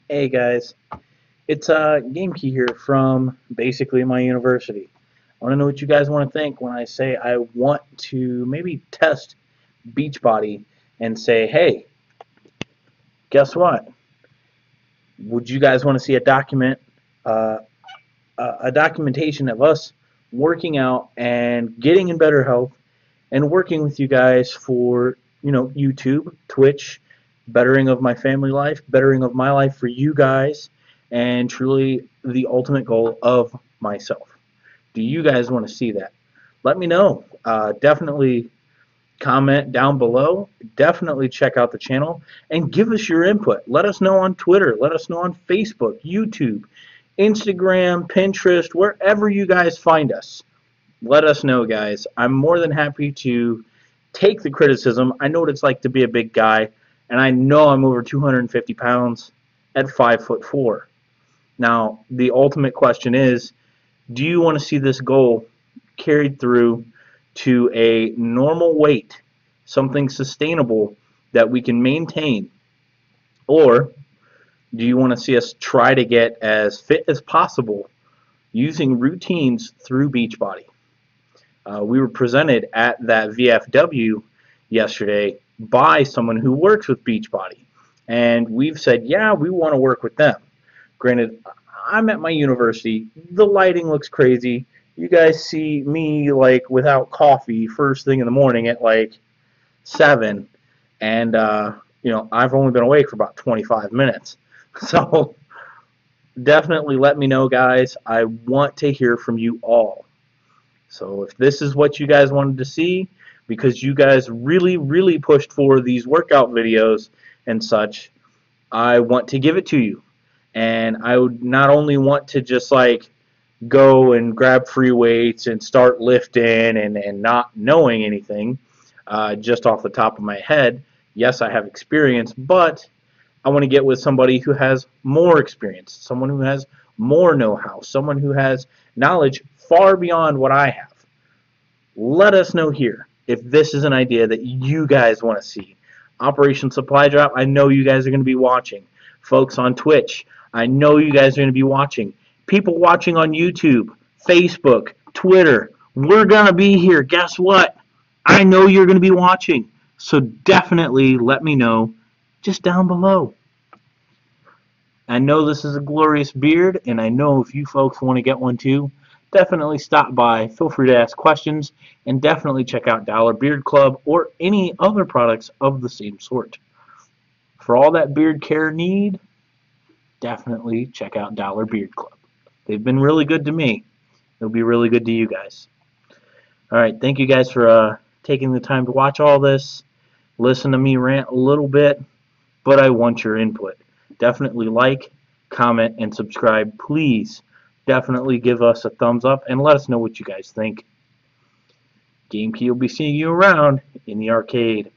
Hey guys, it's Gam3k3y here from basically my university. I want to know what you guys want to think when I say I want to maybe test Beachbody and say, hey, guess what? Would you guys want to see uh, a documentation of us working out and getting in better health and working with you guys for YouTube, Twitch, bettering of my family life, bettering of my life for you guys, and truly the ultimate goal of myself. Do you guys want to see that? Let me know. Definitely comment down below. Definitely check out the channel and give us your input. Let us know on Twitter. Let us know on Facebook, YouTube, Instagram, Pinterest, wherever you guys find us. Let us know, guys. I'm more than happy to take the criticism. I know what it's like to be a big guy, and I know I'm over 250 pounds at 5'4". Now, the ultimate question is, do you want to see this goal carried through to a normal weight, something sustainable that we can maintain, or do you want to see us try to get as fit as possible using routines through Beachbody? We were presented at that VFW yesterday by someone who works with Beachbody, and we've said, yeah, we want to work with them. Granted, I'm at my university. The lighting looks crazy. You guys see me like without coffee first thing in the morning at like 7, and I've only been awake for about 25 minutes. So definitely let me know, guys. I want to hear from you all. So if this is what you guys wanted to see, because you guys really, really pushed for these workout videos and such, I want to give it to you. And I would not only want to just like go and grab free weights and start lifting and not knowing anything just off the top of my head. Yes, I have experience, but I want to get with somebody who has more experience, someone who has more know-how, someone who has knowledge far beyond what I have. Let us know here if this is an idea that you guys want to see. Operation Supply Drop, I know you guys are going to be watching. Folks on Twitch, I know you guys are going to be watching. People watching on YouTube, Facebook, Twitter, we're going to be here. Guess what? I know you're going to be watching. So definitely let me know just down below. I know this is a glorious beard, and I know if you folks want to get one too, definitely stop by. Feel free to ask questions, and definitely check out Dollar Beard Club or any other products of the same sort. For all that beard care need, definitely check out Dollar Beard Club. They've been really good to me. They'll be really good to you guys. All right, thank you guys for taking the time to watch all this. Listen to me rant a little bit, but I want your input. Definitely like, comment, and subscribe. Please definitely give us a thumbs up and let us know what you guys think. Gam3k3y will be seeing you around in the arcade.